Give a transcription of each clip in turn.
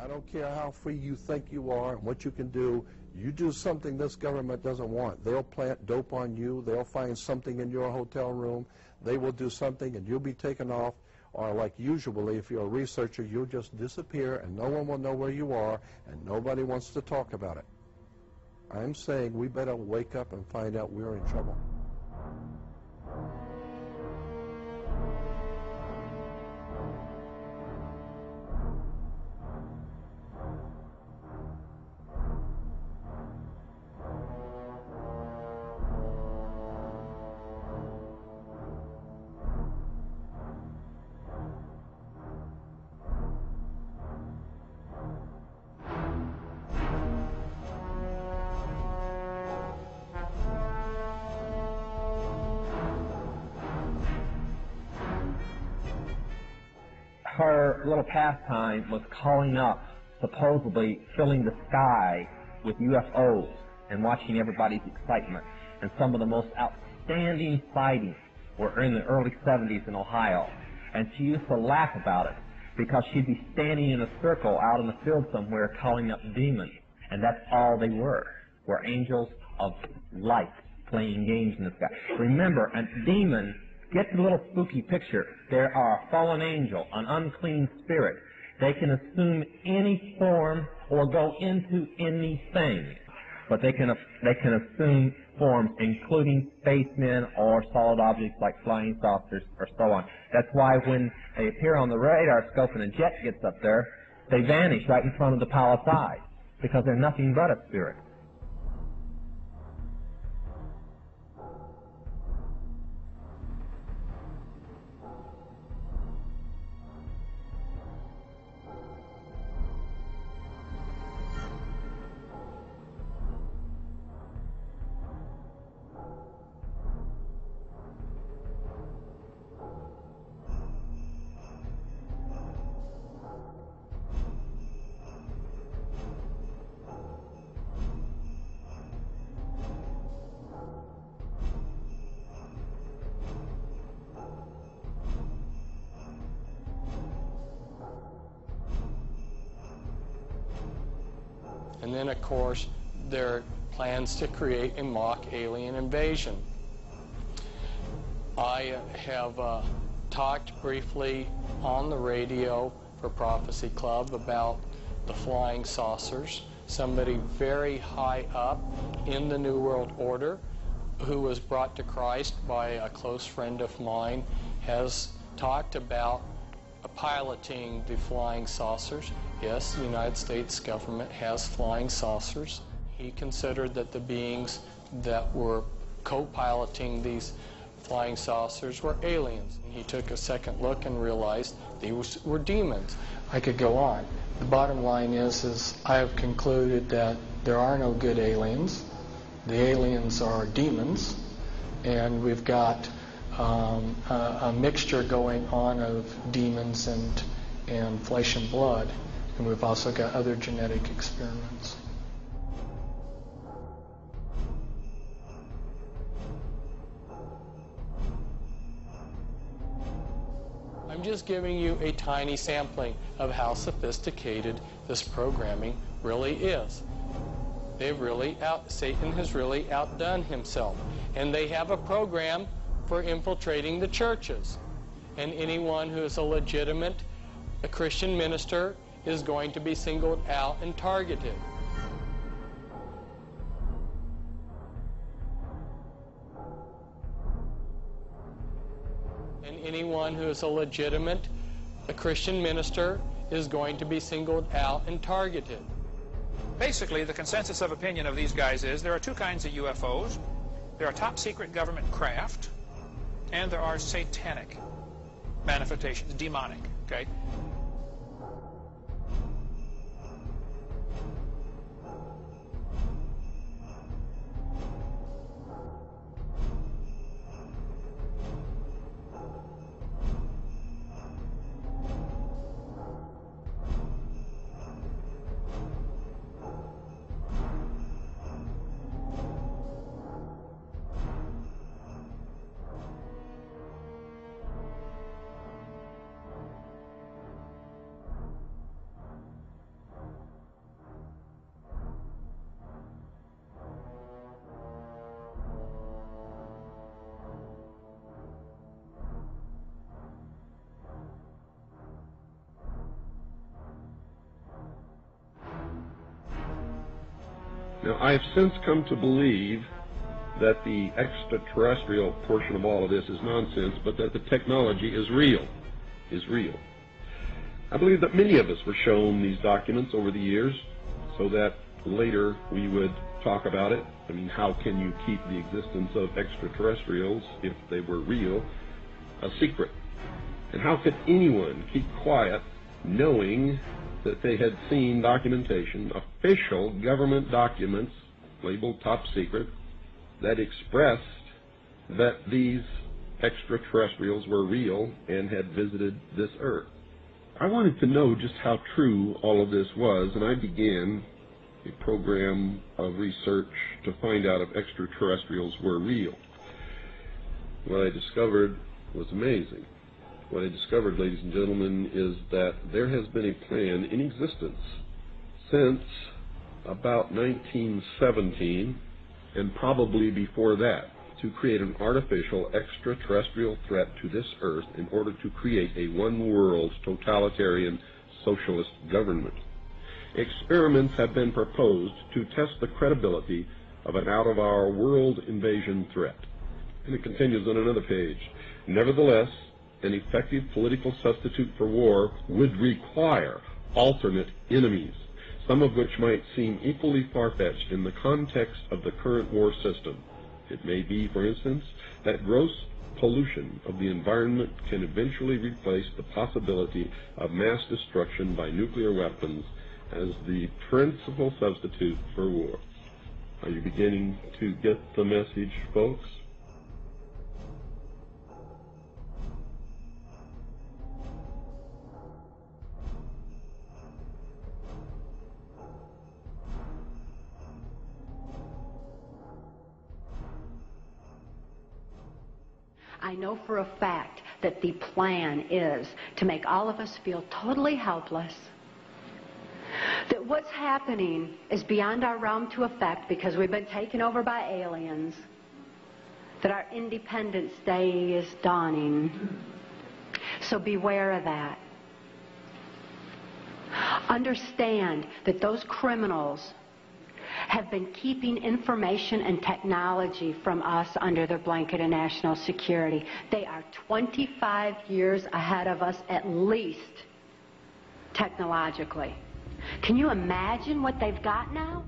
I don't care how free you think you are and what you can do. You do something this government doesn't want, they'll plant dope on you, they'll find something in your hotel room, they will do something and you'll be taken off, or like usually if you're a researcher, you'll just disappear and no one will know where you are and nobody wants to talk about it. I'm saying we better wake up and find out we're in trouble. Her little pastime was calling up, supposedly filling the sky with UFOs and watching everybody's excitement. And some of the most outstanding sightings were in the early 70s in Ohio. And she used to laugh about it because she'd be standing in a circle out in the field somewhere calling up demons. And that's all they were angels of light playing games in the sky. Remember, a demon, get the little spooky picture. There are a fallen angel, an unclean spirit. They can assume any form or go into anything. But they can assume forms including spacemen or solid objects like flying saucers or so on. That's why when they appear on the radar scope and a jet gets up there, they vanish right in front of the palisade because they're nothing but a spirit. And then, of course, there are plans to create a mock alien invasion. I have talked briefly on the radio for Prophecy Club about the flying saucers. Somebody very high up in the New World Order who was brought to Christ by a close friend of mine has talked about piloting the flying saucers. Yes, the United States government has flying saucers. He considered that the beings that were co-piloting these flying saucers were aliens. He took a second look and realized these were demons. I could go on. The bottom line is I have concluded that there are no good aliens. The aliens are demons, and we've got a mixture going on of demons and flesh and blood, and we've also got other genetic experiments. I'm just giving you a tiny sampling of how sophisticated this programming really is. Satan has really outdone himself, and they have a program for infiltrating the churches. And anyone who is a Christian minister is going to be singled out and targeted. And anyone who is a Christian minister is going to be singled out and targeted. Basically, the consensus of opinion of these guys is there are two kinds of UFOs. There are top secret government craft, and there are satanic manifestations, demonic, okay? Now, I have since come to believe that the extraterrestrial portion of all of this is nonsense, but that the technology is real. I believe that many of us were shown these documents over the years so that later we would talk about it. I mean, how can you keep the existence of extraterrestrials, if they were real, a secret? And how could anyone keep quiet knowing that they had seen documentation, official government documents labeled top secret, that expressed that these extraterrestrials were real and had visited this earth? I wanted to know just how true all of this was, and I began a program of research to find out if extraterrestrials were real. What I discovered was amazing. What I discovered, ladies and gentlemen, is that there has been a plan in existence since about 1917, and probably before that, to create an artificial extraterrestrial threat to this earth in order to create a one-world totalitarian socialist government. Experiments have been proposed to test the credibility of an out-of-our-world invasion threat. And it continues on another page. Nevertheless, an effective political substitute for war would require alternate enemies, some of which might seem equally far-fetched in the context of the current war system. It may be, for instance, that gross pollution of the environment can eventually replace the possibility of mass destruction by nuclear weapons as the principal substitute for war. Are you beginning to get the message, folks? I know for a fact that the plan is to make all of us feel totally helpless, that what's happening is beyond our realm to affect because we've been taken over by aliens, that our Independence Day is dawning. So beware of that. Understand that those criminals have been keeping information and technology from us under their blanket of national security. They are 25 years ahead of us at least, technologically. Can you imagine what they've got now?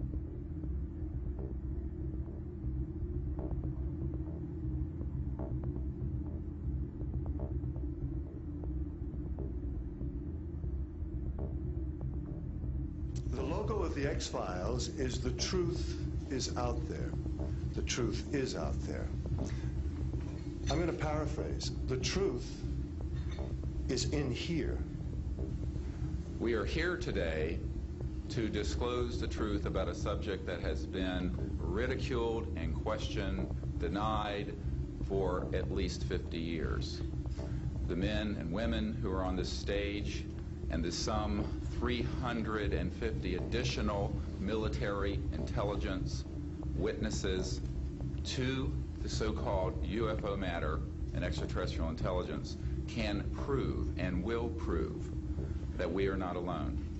The logo of the X-Files is "The truth is out there." The truth is out there. I'm going to paraphrase. The truth is in here. We are here today to disclose the truth about a subject that has been ridiculed and questioned, denied for at least 50 years. The men and women who are on this stage and the some 350 additional military intelligence witnesses to the so-called UFO matter and extraterrestrial intelligence can prove and will prove that we are not alone.